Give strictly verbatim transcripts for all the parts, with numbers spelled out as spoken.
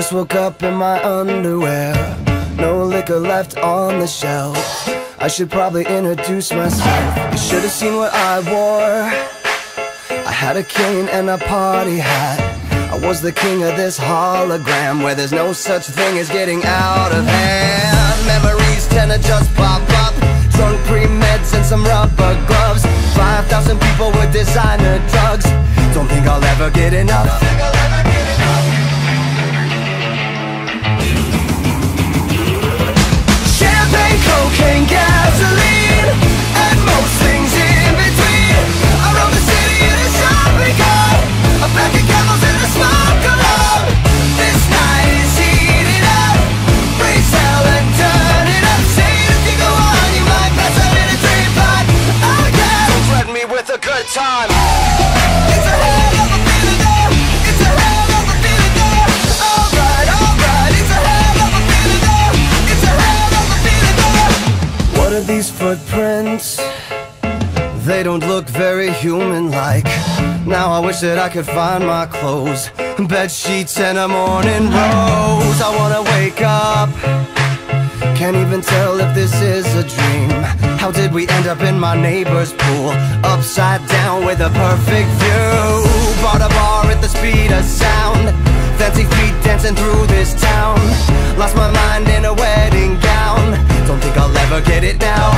Just woke up in my underwear, no liquor left on the shelf. I should probably introduce myself. You should have seen what I wore. I had a cane and a party hat. I was the king of this hologram, where there's no such thing as getting out of hand. Memories tend to just pop up, drunk pre-meds and some rubber gloves. Five thousand people with designer drugs. Don't think I'll ever get enough. Don't think I'll ever get enough. Champagne, cocaine, gasoline, and most things in between. I rode the city in a shopping cart, a pack of camels and a smoke alarm. This night is heating up, raise hell and turn it up. Say if you go on, you might pass out in a dream pot. Oh yeah, don't threaten me with a good time. It's a hell of a feeling there, it's a hell of a feeling there. Alright, alright, it's a hell of a feeling there, it's a hell of a feeling there. What are these footprints? They don't look very human-like. Now I wish that I could find my clothes, bed sheets and a morning rose. I wanna wake up, can't even tell if this is a dream. How did we end up in my neighbor's pool, upside down with a perfect view? Bought a bar at the speed of sound, fancy feet dancing through this town. Lost my mind in a wedding gown. Don't think I'll ever get it now.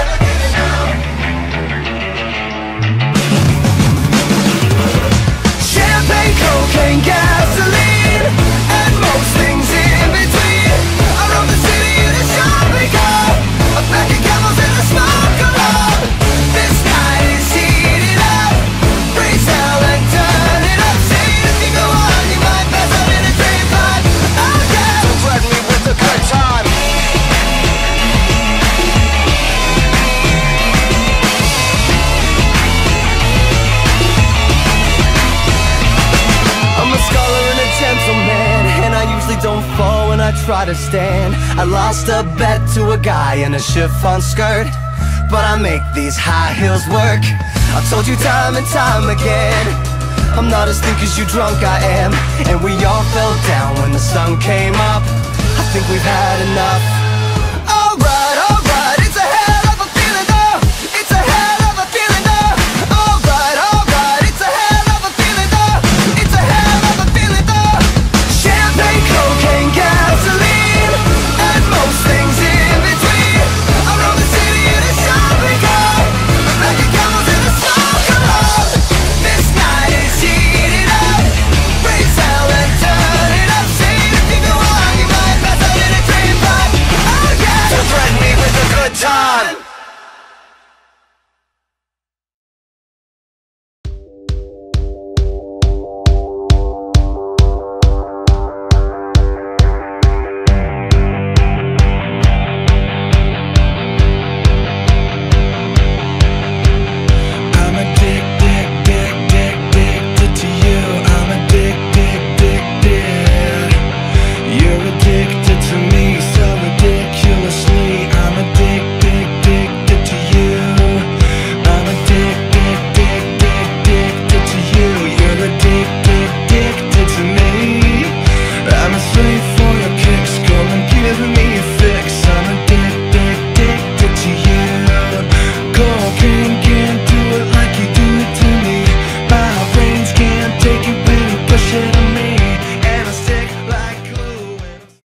Champagne, cocaine, gasoline, and most things in between. I rode the city in a shopping cart, a pack of camels and a smoke alarm. This night is heating up, raise hell and turn it up. Say if you go on, you might pass out in a dream pot. Oh yeah, don't threaten me with a good time. I'm a scholar and a gentleman, and I usually don't fall when I try to stand. I lost a bet to a guy in a chiffon skirt, but I make these high heels work. I've told you time and time again, I'm not as thick as you drunk I am. And we all fell down when the sun came up. I think we've had enough. Alright, alright, it's a hell of a feeling though. It's a hell of a feeling though. Alright, alright, it's a hell of a feeling though. It's a hell of a feeling though. Champagne, cocaine, gasoline, and most things in between. I rode the city in a shopping cart, a pack of camels and a smoke alarm. This night is heating up, raise hell and turn it up. Say if you go on, you might pass out in a dream pot. Oh yeah, don't threaten me with a good time.